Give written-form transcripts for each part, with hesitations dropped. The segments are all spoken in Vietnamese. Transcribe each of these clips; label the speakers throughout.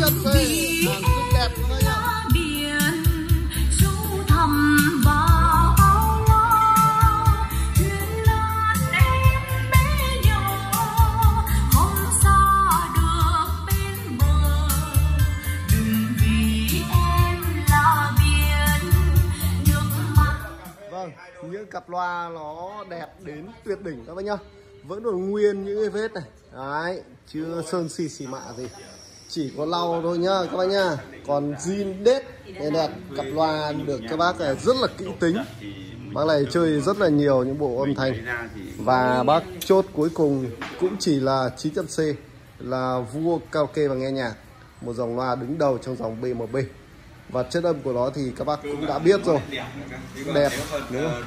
Speaker 1: 900C, hàng cực đẹp các bác nhá. Vâng, những cặp loa nó đẹp đến tuyệt đỉnh các bác nhá. Vẫn còn nguyên những cái vết này. Đấy, chưa sơn xì mạ gì. Chỉ có lau thôi nhá các bác nhá. Còn zin đét này đẹp. Cặp loa được các bác này rất là kỹ tính. Bác này chơi rất là nhiều những bộ âm thanh. Và bác chốt cuối cùng cũng chỉ là 900C, là vua karaoke và nghe nhạc. Một dòng loa đứng đầu trong dòng BMB. Và chất âm của nó thì các bác cũng đã biết rồi. Đẹp đúng không?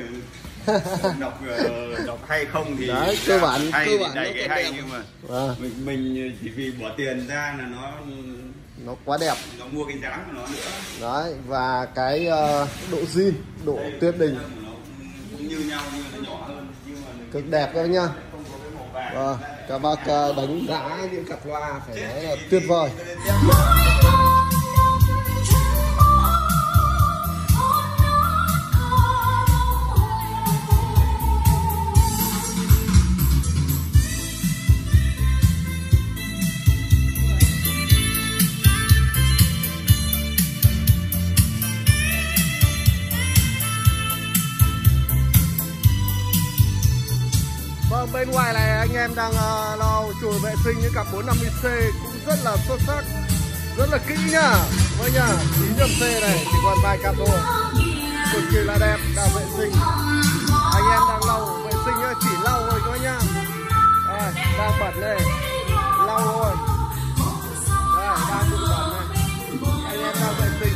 Speaker 2: Đọc hay không thì
Speaker 1: đấy, cơ bản
Speaker 2: hay,
Speaker 1: nó
Speaker 2: cái hay
Speaker 1: đẹp.
Speaker 2: Nhưng mà
Speaker 1: mình
Speaker 2: chỉ vì bỏ tiền ra là
Speaker 1: nó quá đẹp,
Speaker 2: nó mua cái giá của nó nữa.
Speaker 1: đấy. Và cái độ zin, độ tuyệt đỉnh
Speaker 2: cũng như nhau nhưng nó nhỏ hơn, nhưng mà
Speaker 1: cực đẹp các nhá. Các bác đánh giá những cặp loa phải nói là tuyệt vời. Vâng, bên ngoài này anh em đang lau chùi vệ sinh những cặp 450C cũng rất là xuất sắc, rất là kỹ nhá. Với nhá, 900C này chỉ còn vài cặp thôi, cực kỳ là đẹp, cả vệ sinh. Anh em đang lau vệ sinh nhá, chỉ lau thôi các nhá. Đây, đang bẩn đây, lau thôi. Đây, đang bụi bẩn này, anh em đang vệ sinh.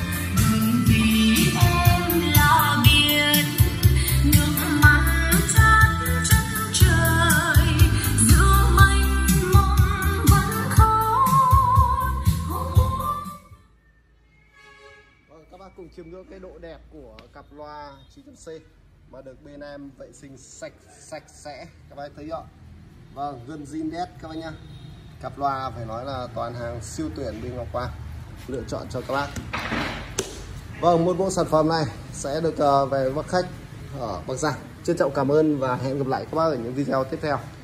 Speaker 1: Các bác cùng chiêm ngưỡng cái độ đẹp của cặp loa 900C mà được bên em vệ sinh sạch sẽ các bác thấy không? Vâng, gần zin đét các bác nhá. Cặp loa phải nói là toàn hàng siêu tuyển bên Ngọc Quang lựa chọn cho các bác. Vâng, một bộ sản phẩm này sẽ được về bác khách ở Bắc Giang. Trân trọng cảm ơn và hẹn gặp lại các bác ở những video tiếp theo.